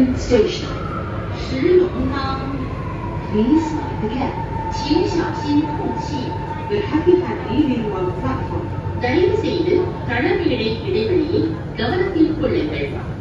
Serangoon Station. 石龙岗， Please mind the gap. 请小心空气。 The happy family leaving on platform. தயவு செய்து தளர்நிலை இடைவெளியை கவனத்தில் கொள்ளுங்கள்.